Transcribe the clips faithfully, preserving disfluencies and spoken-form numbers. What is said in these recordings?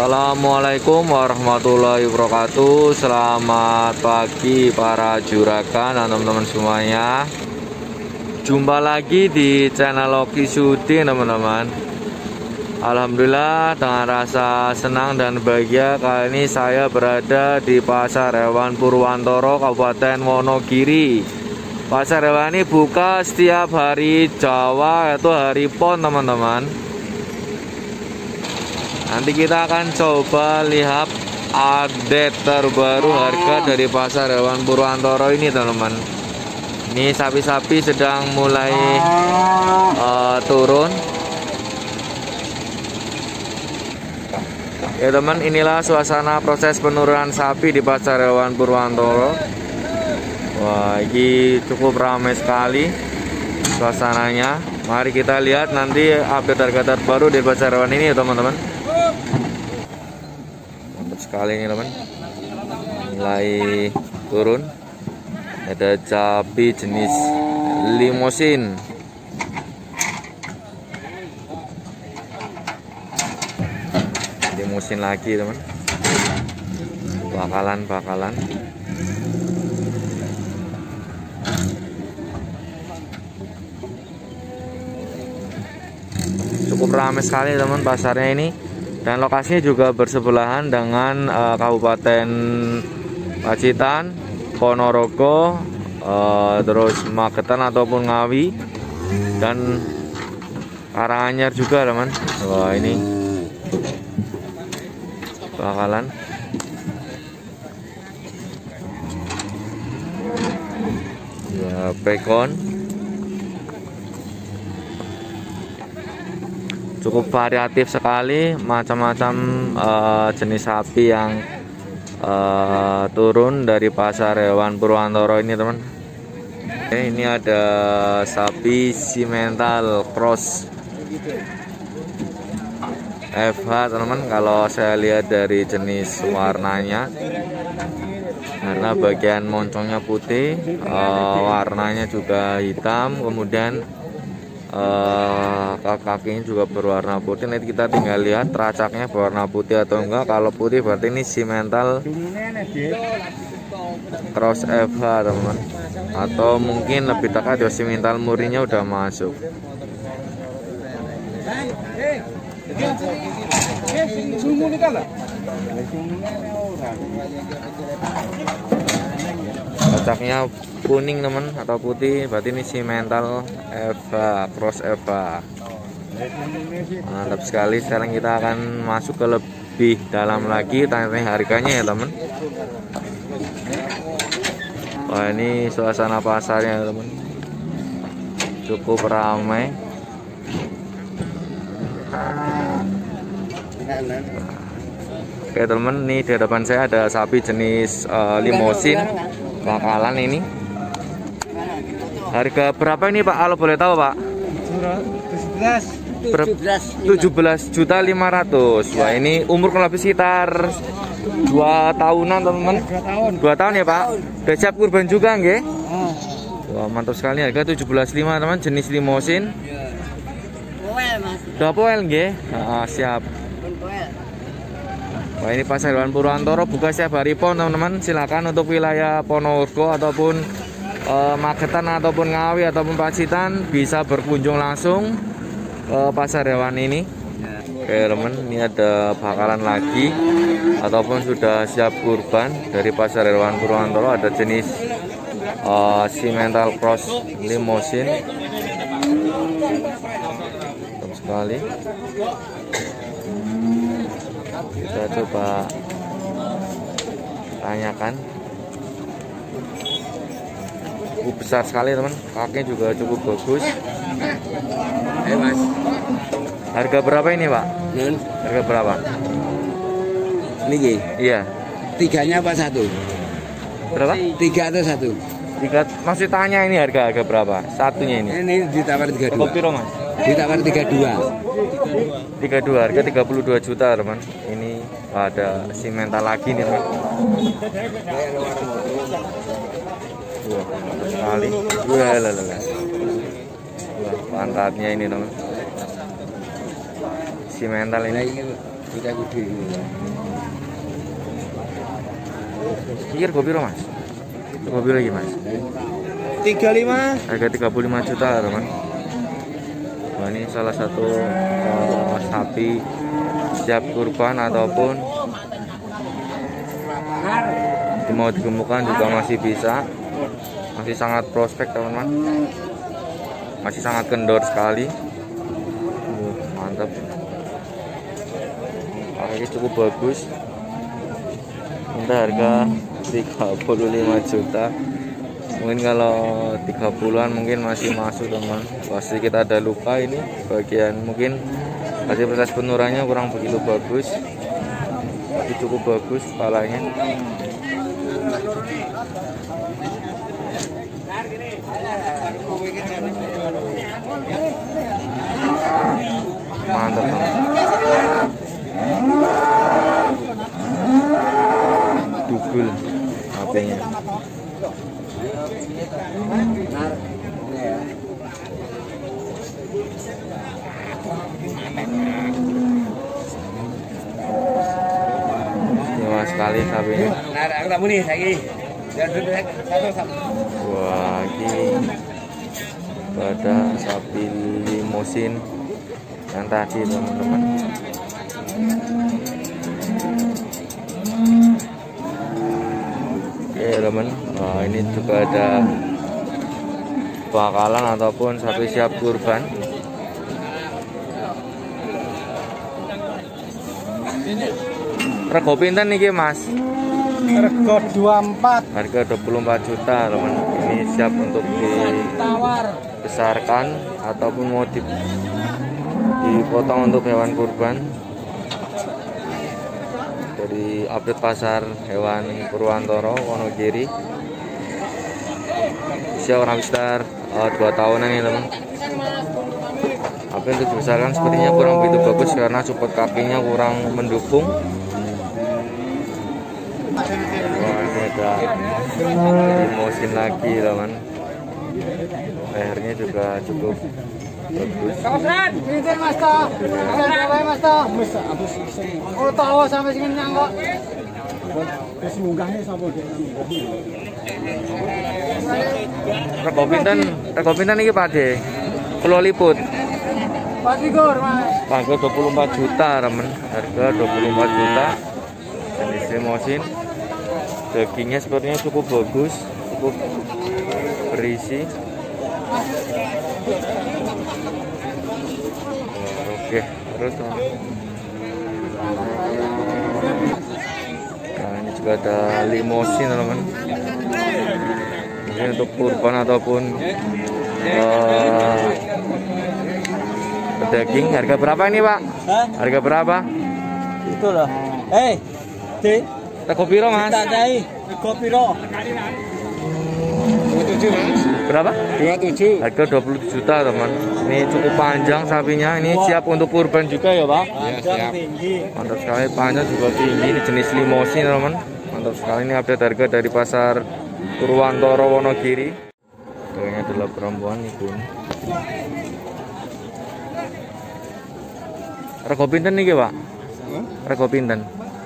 Assalamualaikum warahmatullahi wabarakatuh. Selamat pagi para juragan dan teman-teman semuanya. Jumpa lagi di channel Oki Sudi teman-teman. Alhamdulillah dengan rasa senang dan bahagia kali ini saya berada di Pasar Hewan Purwantoro Kabupaten Wonogiri. Pasar hewan ini buka setiap hari Jawa yaitu hari Pon teman-teman. Nanti kita akan coba lihat update terbaru harga dari Pasar Hewan Purwantoro ini teman-teman. Ini sapi-sapi sedang mulai uh, turun. Ya teman, inilah suasana proses penurunan sapi di Pasar Hewan Purwantoro. Wah, ini cukup ramai sekali suasananya. Mari kita lihat nanti update harga terbaru di Pasar Hewan ini ya teman-teman. Mantap sekali ini teman, mulai turun. Ada sapi jenis limosin. Limosin lagi teman, bakalan-bakalan. Cukup ramai sekali teman pasarnya ini, dan lokasinya juga bersebelahan dengan uh, Kabupaten Pacitan, Ponorogo, uh, terus Magetan ataupun Ngawi, dan Karanganyar juga teman. Wah, ini bakalan ya, pekon. Cukup variatif sekali, macam-macam uh, jenis sapi yang uh, turun dari Pasar Hewan Purwantoro ini teman. Oke, ini ada sapi simental cross F H teman-teman. Kalau saya lihat dari jenis warnanya, karena bagian moncongnya putih, uh, warnanya juga hitam, kemudian Uh, kakinya juga berwarna putih. Nanti kita tinggal lihat teracaknya berwarna putih atau enggak. Kalau putih berarti ini simental cross F H teman, atau mungkin lebih dekat ya simental murinya udah masuk. Kacaknya kuning teman atau putih, berarti ini simental Eva cross Eva. Mantap sekali. Sekarang kita akan masuk ke lebih dalam lagi, tanya-tanya harganya ya teman. Wah, ini suasana pasarnya teman, cukup ramai. Oke teman, nih di depan saya ada sapi jenis uh, limosin bakalan ini. Harga berapa ini Pak, kalau boleh tahu Pak? tujuh belas juta lima ratus. Wah, ini umur kurang lebih sekitar dua tahunan teman-teman. dua tahun ya Pak. Udah siap kurban juga nggih? Wah, mantap sekali. Harga tujuh belas lima teman, jenis limosin. Udah poel nggih? Nah, siap. Wah, ini Pasar Hewan Purwantoro buka setiap hari Pon teman-teman. Silakan untuk wilayah Ponorogo ataupun uh, Magetan ataupun Ngawi ataupun Pacitan bisa berkunjung langsung ke Pasar Hewan ini. Oke teman, ini ada bakalan lagi ataupun sudah siap kurban dari Pasar Hewan Purwantoro. Ada jenis uh, simental cross limosin. Mantap sekali. Kita coba tanyakan. Uh, besar sekali teman, kakinya juga cukup bagus. Eh mas, harga berapa ini Pak? Nun. Harga berapa? Ini iya. Tiganya apa satu? Berapa? Tiga atau satu? Tiga. Masih tanya ini harga harga berapa? Satunya ini? Ini ditawar tiga dua. Kopi Mas? Ditawar tiga dua. tiga dua, harga tiga puluh dua juta teman. Ini ada simental lagi nih teman. Wah, mantap sekali. Wah, lalala. Wah, pantatnya ini teman. Simental ini. Pikir gue piro mas? Gue piro lagi mas? tiga puluh lima. Harga tiga puluh lima juta teman. Nah, ini salah satu uh, sapi siap kurban ataupun mau digemukkan juga masih bisa, masih sangat prospek teman-teman, masih sangat kendor sekali. Uh, mantap, harganya cukup bagus. Minta harga tiga puluh lima juta. Mungkin kalau tiga puluhan mungkin masih masuk teman. Pasti kita ada luka ini bagian, mungkin hasil proses penurannya kurang begitu bagus, tapi cukup bagus kepalanya. Mantap teman. Dugul H P-nya. Mewah sekali sapinya. Wah, ini pada sapi limosin yang tadi teman-teman. Oke teman, nah, ini juga ada bakalan ataupun sapi siap kurban. Rego pinten niki mas? Rego dua puluh empat. Harga dua puluh empat juta teman. Ini siap untuk dibesarkan ataupun mau dipotong untuk hewan kurban. Dari update pasar hewan Purwantoro Wonogiri, usia orang sekitar uh, dua tahunan ya teman. Apa yang dibesarkan sepertinya kurang begitu bagus karena support kakinya kurang mendukung. Wah, ini ada limosin lagi teman. Lehernya juga cukup bagus. Kawasan, ini mas toh. Kawasan mas toh. Oh tahu sampai sini nyangkok. Terus munggahnya sampai dia. Rego pinten? Rego pinten iki Pak De? Pulau Liput. Pak Igor mas. Harga dua puluh empat juta teman. Harga dua puluh empat juta. Jenis limosin. Dagingnya sepertinya cukup bagus, cukup berisi. Oke, terus teman. Nah, ini juga ada limosin teman. Mungkin untuk kurban ataupun uh, daging. Harga berapa ini Pak? Hah? Harga berapa? Itu loh. Eh, D. Rego piro Mas? Tandai. Rego piro? dua puluh tujuh Mas. Berapa? dua puluh tujuh. Harga dua puluh juta teman. Ini cukup panjang sapinya. Ini siap untuk kurban juga ya Pak? Ya, siap. Tinggi. Mantap sekali, panjang juga tinggi. Ini jenis limosin teman. Mantap sekali, ini update harga dari pasar Purwantoro Wonogiri. Ini adalah perempuan ibu. Rego pinten nih Pak? Rego pinten?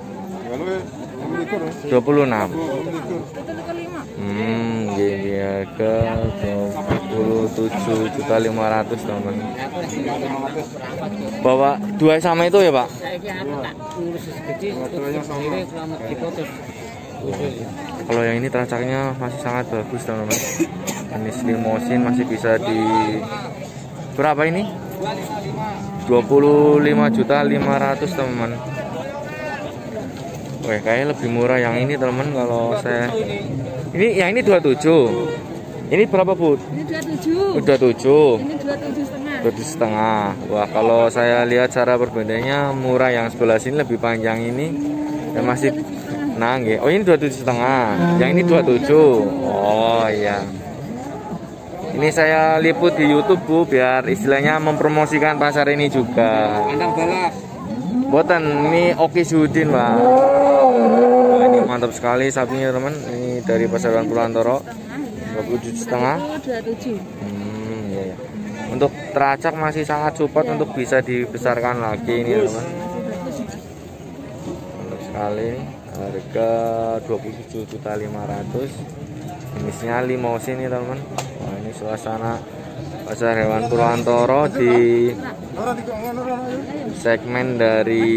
dua puluh enam. Hmm, gini harga dua puluh tujuh juta lima ratus teman. Bawa dua sama itu ya Pak? Kalau yang ini teracaknya masih sangat bagus teman-teman. Jenis limosin masih bisa di berapa ini? dua puluh lima juta lima ratus teman-teman. Wah, kayaknya lebih murah yang ini teman. Kalau saya ini yang ini dua puluh tujuh. Ini berapa Bu? Ini dua puluh tujuh. Udah tujuh. Ini dua puluh tujuh setengah. dua puluh tujuh setengah. Wah, kalau saya lihat cara perbedaannya murah yang sebelah sini lebih panjang ini dan masih nangge. Oh, ini dua puluh tujuh setengah. Yang ini dua puluh tujuh. Oh iya. Ini saya liput di YouTube Bu, biar istilahnya mempromosikan pasar ini juga. Andang balap. Boten, ini Oki Sudin Pak. Nah, ini mantap sekali sapinya teman. Ini dari pasaran Purwantoro. dua puluh tujuh setengah. dua puluh tujuh. Hmm, iya, iya. Untuk teracak masih sangat support untuk bisa dibesarkan lagi ini teman. sekali, harga dua puluh tujuh juta lima ratus ribu. Jenisnya limousin nih teman. Wah, ini suasana pasar hewan Purwantoro di segmen dari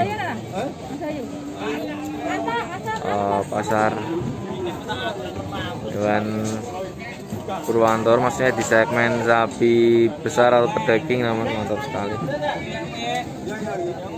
uh, pasar hewan Purwantoro, maksudnya di segmen sapi besar atau pedaging, namun mantap sekali.